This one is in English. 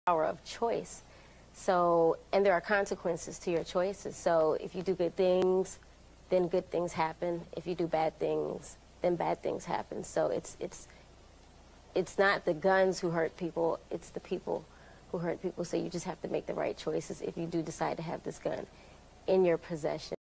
power of choice. So, and there are consequences to your choices. So if you do good things, then good things happen. If you do bad things, then bad things happen. So it's not the guns who hurt people, it's the people who hurt people. So you just have to make the right choices if you do decide to have this gun in your possession.